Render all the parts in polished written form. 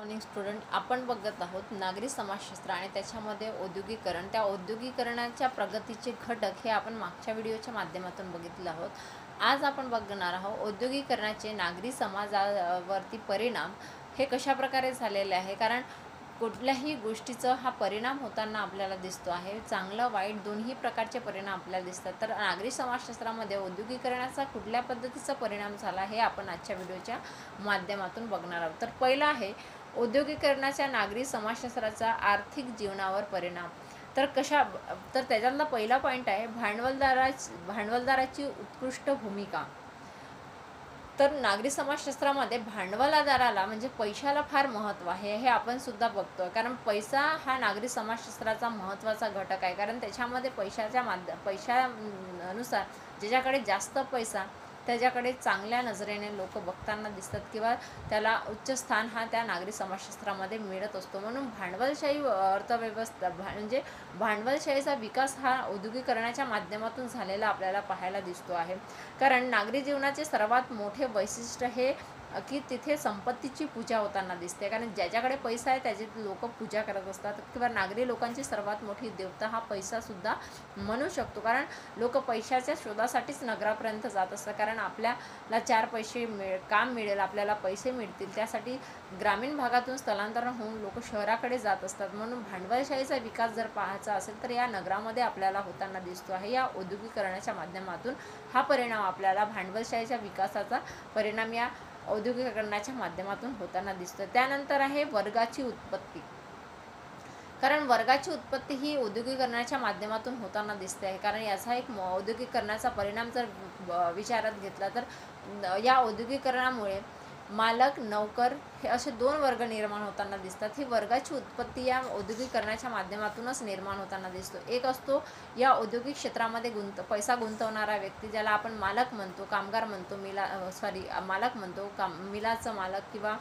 Morning student. आपण बघत आहोत नागरी समाजशास्त्र आणि त्याच्यामध्ये औद्योगिकरण. त्या औद्योगिकरणाच्या प्रगतीचे घटक हे आपण मागच्या व्हिडिओच्या माध्यमातून बघितलं आहोत. आज आपण बघणार आहोत औद्योगिकरणाचे नागरी समाजावरती परिणाम हे कशाप्रकारे झालेले आहे. कारण कुठल्याही गोष्टीचा हा परिणाम होताना आपल्याला दिसतो आहे. चांगलं वाईट दोन्ही प्रकारचे परिणाम आपल्याला दिसतात. तर नागरी समाजशास्त्रामध्ये औद्योगिकरणाचा कुठल्या पद्धतीचा परिणाम झाला हे आपण आजच्या व्हिडिओच्या माध्यमातून बघणार आहोत. तर पहिला आहे औद्योगिकरणाच्या नागरी समाजशास्त्राचा आर्थिक जीवनावर परिणाम. तर त्याच्यातला पहिला पॉईंट आहे भांडवलदाराची उत्कृष्ट भूमिका. तर नागरी समाजशास्त्रामध्ये भांडवलदाराला म्हणजे पैशाला फार महत्त्व आहे हे आपण सुद्धा बघतो. कारण पैसा हा नागरी समाजशास्त्राचा महत्त्वाचा घटक आहे. कारण त्याच्यामध्ये पैशानुसार ज्याच्याकडे जास्त पैसा त्याच्याकडे चांगल्या नजरेने लोक बघताना दिसतात किंवा त्याला उच्च स्थान हा त्या नागरी समाजशास्त्रामध्ये मिळत असतो. म्हणून भांडवलशाही अर्थव्यवस्था म्हणजे भांडवलशाहीचा विकास हा औद्योगिकरणाच्या माध्यमातून झालेला आपल्याला पाहायला दिसतो आहे. कारण नागरी जीवनाचे सर्वात मोठे वैशिष्ट्य हे की तिथे संपत्तीची पूजा होताना दिसते. कारण ज्याच्याकडे पैसा आहे त्याची लोक पूजा करत असतात किंवा नागरी लोकांची सर्वात मोठी देवता हा पैसासुद्धा म्हणू शकतो. कारण लोक पैशाच्या शोधासाठीच नगरापर्यंत जात असतात. कारण आपल्याला चार पैसे काम मिळेल, आपल्याला पैसे मिळतील, त्यासाठी ग्रामीण भागातून स्थलांतरण होऊन लोक शहराकडे जात असतात. म्हणून भांडवलशाहीचा विकास जर पाहायचा असेल तर या नगरामध्ये आपल्याला होताना दिसतो आहे. या औद्योगिकरणाच्या माध्यमातून हा परिणाम आपल्याला भांडवलशाहीच्या विकासाचा परिणाम या औद्योगिकरणाच्या माध्यमातून होताना दिसतं. त्यानंतर आहे वर्गाची उत्पत्ती. कारण वर्गाची उत्पत्ती ही औद्योगिकरणाच्या माध्यमातून होताना दिसते आहे. कारण याचा एक औद्योगिकरणाचा परिणाम जर विचारात घेतला तर या औद्योगिकरणामुळे मालक नौकर हे असे दोन वर्ग निर्माण होताना दिसतात. ही वर्गाची उत्पत्ती या औद्योगिकरणाच्या माध्यमातूनच निर्माण होताना दिसतो. एक असतो या औद्योगिक क्षेत्रामध्ये पैसा गुंतवणारा व्यक्ती, ज्याला आपण मालक म्हणतो, कामगार म्हणतो, मालक म्हणतो, मिलाचं मालक किंवा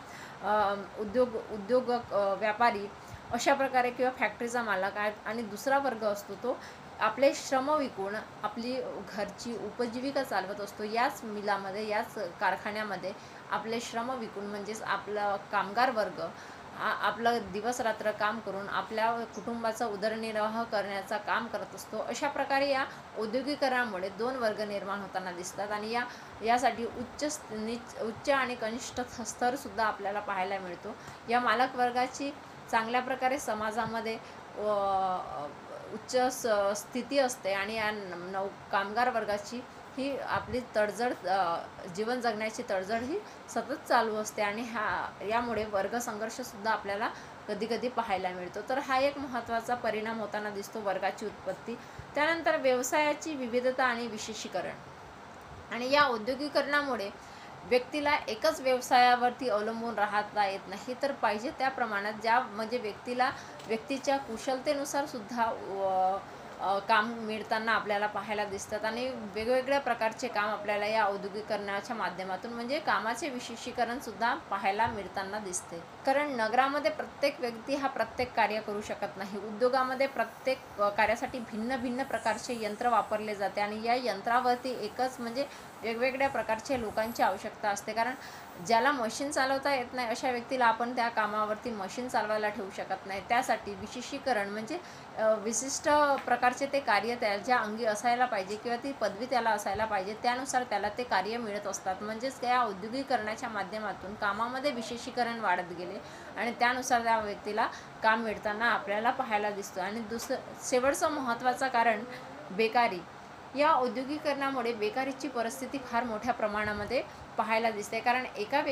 उद्योग व्यापारी अशा प्रकारे किंवा फॅक्टरीचा मालक आहे. आणि दुसरा वर्ग असतो तो आपले श्रम विकून आपली घरची उपजीविका चालवत असतो. याच मिलामध्ये, याच कारखान्यामध्ये आपले श्रम विकून म्हणजेच आपला कामगार वर्ग आपलं दिवस रात्र काम करून आपल्या कुटुंबाचा उदरनिर्वाह करण्याचा काम करत असतो. अशा प्रकारे या औद्योगिकरणामुळे दोन वर्ग निर्माण होताना दिसतात. आणि यासाठी उच्च आणि कनिष्ठ स्तरसुद्धा आपल्याला पाहायला मिळतो. या मालक वर्गाची चांगल्या प्रकारे समाजामध्ये उच्च स्थिती असते आणि या कामगार वर्गाची ही आपली तडजड, जीवन जगण्याची तडजड ही सतत चालू असते. आणि यामुळे वर्गसंघर्षसुद्धा आपल्याला कधी पाहायला मिळतो. तर हा एक महत्त्वाचा परिणाम होताना दिसतो, वर्गाची उत्पत्ती. त्यानंतर व्यवसायाची विविधता आणि विशेषीकरण. आणि या औद्योगिकरणामुळे व्यक्तीला एकच व्यवसायावरती अवलंबून राहता येत नाही, तर पाहिजे त्या प्रमाणात म्हणजे व्यक्तीच्या कुशलतेनुसार सुद्धा काम मिळताना आपल्याला पाहायला दिसतात. आणि वेगवेगळ्या प्रकारचे काम आपल्याला या औद्योगिकरणाच्या माध्यमातून म्हणजे कामाचे विशेषीकरणसुद्धा पाहायला मिळताना दिसते. कारण नगरामध्ये प्रत्येक व्यक्ती हा प्रत्येक कार्य करू शकत नाही. उद्योगामध्ये प्रत्येक कार्यासाठी भिन्न भिन्न प्रकारचे यंत्र वापरले जाते आणि या यंत्रावरती एकच म्हणजे वेगवेगळ्या प्रकारचे लोकांची आवश्यकता असते. कारण ज्याला मशीन चालवता येत नाही अशा व्यक्तीला आपण त्या कामावरती मशीन चालवायला ठेवू शकत नाही. त्यासाठी विशेषीकरण म्हणजे विशिष्ट प्रकारचे ते कार्य त्याच्या अंगी असायला पाहिजे किंवा ती पदवी त्याला असायला पाहिजे, त्यानुसार त्याला ते कार्य मिळत असतात. म्हणजेच त्या औद्योगिकरणाच्या माध्यमातून कामामध्ये विशेषीकरण वाढत गेले आणि त्यानुसार त्या व्यक्तीला काम मिळताना आपल्याला पाहायला दिसतं. आणि शेवटचं महत्त्वाचं कारण बेकारी. या औद्योगिकरणामुळे बेकारीची परिस्थिती फार मोठ्या प्रमाणामध्ये पाहायला दिसते. कारण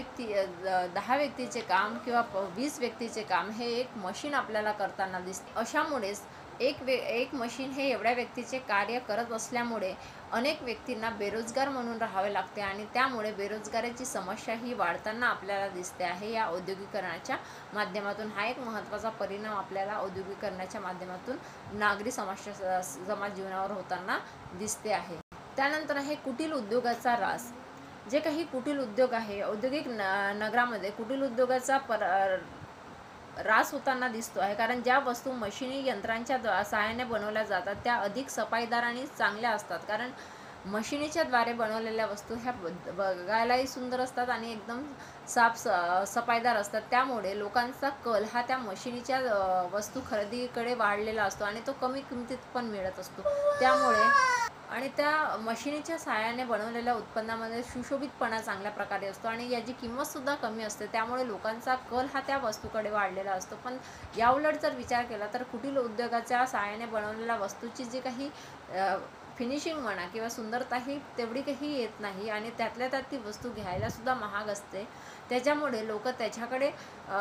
10 व्यक्तीचे काम किंवा 20 व्यक्तीचे काम हे एक मशीन आपल्याला करताना दिसते. अशामुळेच एक मशीन हे एवढ्या व्यक्तीचे कार्य करत असल्यामुळे अनेक व्यक्तींना बेरोजगार म्हणून राहावे लागते आणि त्यामुळे बेरोजगारीची समस्या ही वाढताना आपल्याला दिसते आहे या औद्योगिकरणाच्या माध्यमातून. हा एक महत्त्वाचा परिणाम आपल्याला औद्योगिकरणाच्या माध्यमातून नागरी समाज जीवनावर होताना दिसते आहे. त्यानंतर आहे कुटील उद्योगाचा ऱ्हास. जे काही कुटील उद्योग आहे, औद्योगिक नगरामध्ये कुटील उद्योगाचा ऱ्हास होताना दिसतो आहे. कारण ज्या वस्तू मशिनी यंत्रांच्या सहाय्याने बनवल्या जातात त्या अधिक सफाईदार आणि चांगल्या असतात. कारण मशिनीच्या द्वारे बनवलेल्या वस्तू ह्या बघायलाही सुंदर असतात आणि एकदम सफाईदार असतात. त्यामुळे लोकांचा कल हा त्या मशिनीच्या वस्तू खरेदीकडे वाढलेला असतो आणि तो कमी किमतीत पण मिळत असतो. त्यामुळे आणि त्या मशिनीच्या सहाय्याने बनवलेल्या उत्पन्नामध्ये सुशोभितपणा चांगल्या प्रकारे असतो आणि याची किंमतसुद्धा कमी असते. त्यामुळे लोकांचा कल हा त्या वस्तूकडे वाढलेला असतो. पण याउलट जर विचार केला तर कुटील उद्योगाच्या सहाय्याने बनवलेल्या वस्तूची जी काही फिनिशिंग म्हणा किंवा सुंदरता ही तेवढी काही येत नाही आणि त्यातल्या त्यात ती वस्तू घ्यायलासुद्धा महाग असते. त्याच्यामुळे लोक त्याच्याकडे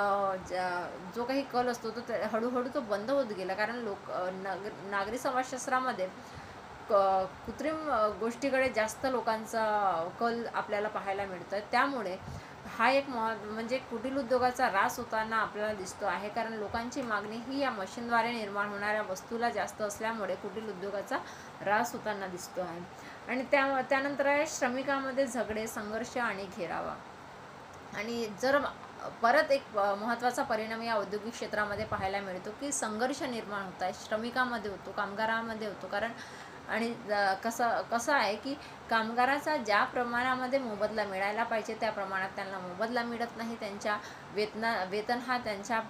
जो काही कल असतो तो हळूहळू तो बंद होत गेला. कारण नागरी समाजशास्त्रामध्ये कृत्रिम गोष्टीकडे जास्त लोकांचा कल आपल्याला पाहायला मिळतो. त्यामुळे हा एक म्हणजे कुटील उद्योगाचा ऱ्हास होताना आपल्याला दिसतो आहे. कारण लोकांची मागणी ही या मशीनद्वारे निर्माण होणाऱ्या वस्तूला जास्त असल्यामुळे कुटील उद्योगाचा ऱ्हास होताना दिसतो आहे. आणि त्यानंतर आहे श्रमिकांमध्ये झगडे, संघर्ष आणि घेरावा. आणि जर परत एक महत्त्वाचा परिणाम या औद्योगिक क्षेत्रामध्ये पाहायला मिळतो की संघर्ष निर्माण होत आहे, श्रमिकांमध्ये होतो, कामगारांमध्ये होतो. कारण आणि कसं आहे की कामगाराचा ज्या प्रमाणामध्ये मोबदला मिळायला पाहिजे त्या प्रमाणात त्यांना मोबदला मिळत नाही. त्यांच्या वेतन हा त्यांच्या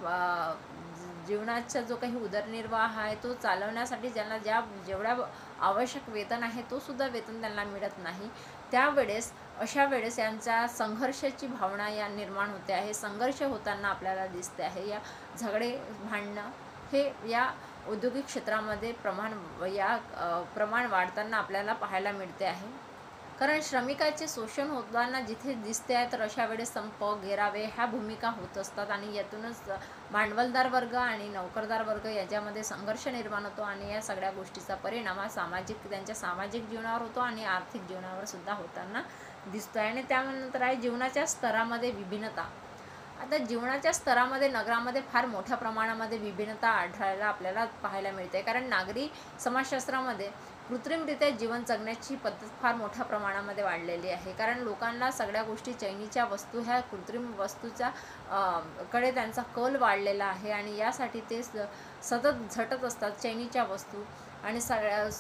जीवनाचा जो काही उदरनिर्वाह आहे तो चालवण्यासाठी ज्यांना जेवढ्या आवश्यक वेतन आहे तो सुद्धा वेतन त्यांना मिळत नाही. अशा वेळेस यांच्या संघर्षाची भावना या निर्माण होते आहे. संघर्ष होताना आपल्याला दिसते आहे. या झगडे, भांडणं हे या औद्योगिक क्षेत्रामध्ये प्रमाण वाढताना आपल्याला पाहायला मिळते आहे. कारण श्रमिकाचे शोषण होताना जिथे दिसते आहे तर अशा वेळेस संप, घेरावे ह्या भूमिका होत असतात आणि यातूनच भांडवलदार वर्ग आणि नोकरदार वर्ग याच्यामध्ये संघर्ष निर्माण होतो आणि या सगळ्या गोष्टीचा परिणाम हा त्यांच्या सामाजिक जीवनावर होतो आणि आर्थिक जीवनावर सुद्धा होताना दिसतो आहे. आणि त्यानंतर आहे जीवनाच्या स्तरामध्ये विभिन्नता. आता जीवनाच्या स्तरामध्ये नगरामध्ये फार मोठ्या प्रमाणामध्ये विभिन्नता आढळायला आपल्याला पाहायला मिळते. कारण नागरी समाजशास्त्रामध्ये कृत्रिमरित्या जीवन जगण्याची पद्धत फार मोठ्या प्रमाणामध्ये वाढलेली आहे. कारण लोकांना सगळ्या गोष्टी चैनीच्या वस्तू ह्या कृत्रिम वस्तूच्या कडे त्यांचा कल वाढलेला आहे आणि यासाठी ते सतत झटत असतात चैनीच्या वस्तू आणि सगळ्या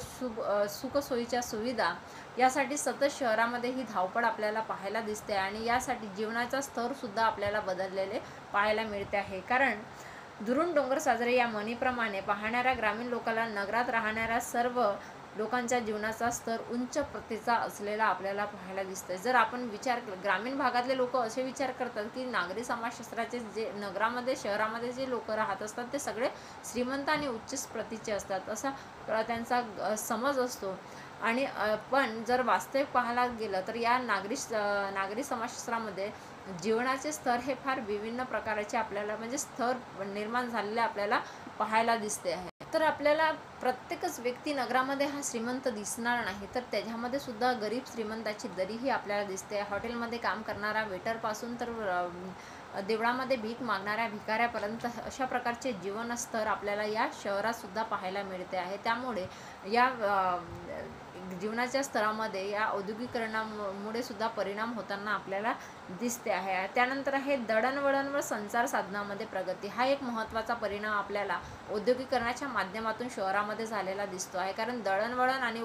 सुखसोयीच्या सुविधा यासाठी सतत शहरामध्ये ही धावपळ आपल्याला पाहायला दिसते आणि यासाठी जीवनाचा स्तरसुद्धा आपल्याला बदललेले पाहायला मिळते आहे. कारण दुरून डोंगर साजरे या म्हणीप्रमाणे पाहणाऱ्या ग्रामीण लोकांना नगरात राहणाऱ्या सर्व लोकांच्या जीवनाचा स्तर उंच प्रतीचा असलेला आपल्याला पाहायला दिसतंय. जर आपण विचार केला, ग्रामीण भागातले लोक असे विचार करतात की नागरी समाजशास्त्राचे जे नगरामध्ये शहरामध्ये जे लोक राहत असतात ते सगळे श्रीमंत आणि उच्च प्रतीचे असतात असा त्यांचा समज असतो. आणि पण जर वास्तविक पाहायला गेलं तर या नागरी समाजशास्त्रामध्ये जीवनाचे स्तर हे फार विभिन्न प्रकारचे आपल्याला म्हणजे स्तर निर्माण झालेले आपल्याला पाहायला दिसते आहे. तर आपल्याला प्रत्येकच व्यक्ती नगरामध्ये हा श्रीमंत दिसणार नाही, तर त्याच्यामध्ये सुद्धा गरीब श्रीमंताची दरीही आपल्याला दिसते. हॉटेलमध्ये काम करणारा वेटरपासून तर देवळामध्ये भीक मागणाऱ्या भिकाऱ्यापर्यंत अशा प्रकारचे जीवनस्तर आपल्याला या शहरात सुद्धा पाहायला मिळते आहे. त्यामुळे या जीवनाच्या स्तरामध्ये या औद्योगिकरणामुळे सुद्धा परिणाम होताना आपल्याला दिसते आहे. त्यानंतर आहे दळणवळण व संचार साधनामध्ये प्रगती. हा एक महत्त्वाचा परिणाम आपल्याला औद्योगिकरणाच्या माध्यमातून शहरामध्ये झालेला दिसतो आहे. कारण दळणवळण आणि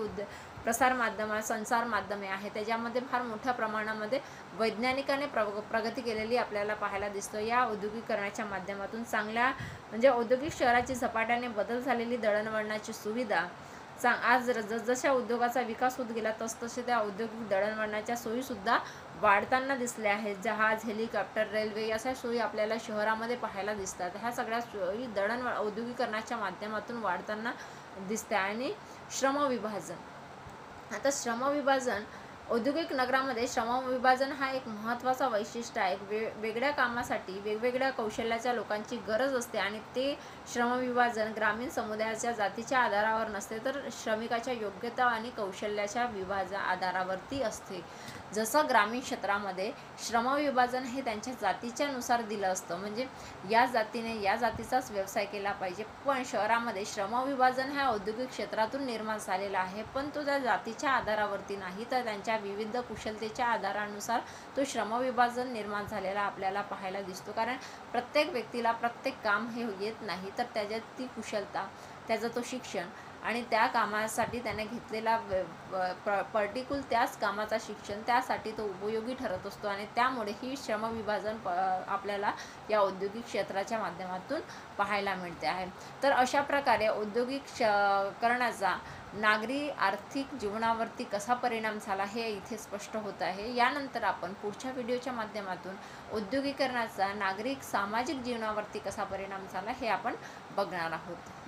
संचार माध्यमे आहे त्याच्यामध्ये फार मोठ्या प्रमाणामध्ये वैज्ञानिकाने प्रगती केलेली आपल्याला पाहायला दिसतो. या औद्योगिकरणाच्या माध्यमातून चांगल्या म्हणजे औद्योगिक शहराची झपाट्याने बदल झालेली दळणवळणाची सुविधा आज जसजशा उद्योगाचा विकास होत गेला तसतसे त्या औद्योगिक दळणवळणाच्या सोयीसुद्धा वाढताना दिसल्या आहेत. जहाज, हेलिकॉप्टर, रेल्वे अशा सोयी आपल्याला शहरामध्ये पाहायला दिसतात. ह्या सगळ्या सोयी औद्योगिकरणाच्या माध्यमातून वाढताना दिसते. आणि श्रमविभाजन. आता श्रमविभाजन औद्योगिक नगरामध्ये श्रमविभाजन हा एक महत्त्वाचा वैशिष्ट्य आहे. वेगवेगळ्या कामासाठी वेगवेगळ्या कौशल्याच्या लोकांची गरज असते आणि ते श्रमविभाजन ग्रामीण समुदायाच्या जातीच्या आधारावर नसते तर श्रमिकाच्या योग्यता आणि कौशल्याच्या आधारावरती असते. जसं ग्रामीण क्षेत्रामध्ये श्रमविभाजन हे त्यांच्या जातीच्या नुसार दिलं असतं, म्हणजे या जातीने या जातीचाच व्यवसाय केला पाहिजे. पण शहरामध्ये श्रमविभाजन हा औद्योगिक क्षेत्रातून निर्माण झालेला आहे, पण तो त्या जातीच्या आधारावरती नाही तर त्यांच्या विविध कुशलतेच्या आधारानुसार तो श्रमविभाजन निर्माण झालेला आपल्याला पाहायला दिसतो. कारण प्रत्येक व्यक्तीला प्रत्येक काम हे येत नाही तर त्याच्यात ती कुशलता, त्याचं तो शिक्षण आणि त्या कामासाठी त्याने घेतलेला पर्टिक्युलर त्याच कामाचा शिक्षण त्यासाठी तो उपयोगी ठरत असतो आणि त्यामुळे ही श्रमविभाजन आपल्याला या औद्योगिक क्षेत्राच्या माध्यमातून पाहायला मिळते आहे. तर अशा प्रकारे औद्योगिकरणाचा नागरी आर्थिक जीवनावरती कसा परिणाम झाला हे इथे स्पष्ट होत आहे. यानंतर आपण पुढच्या व्हिडिओच्या माध्यमातून औद्योगिकरणाचा नागरिक सामाजिक जीवनावरती कसा परिणाम झाला हे आपण बघणार आहोत.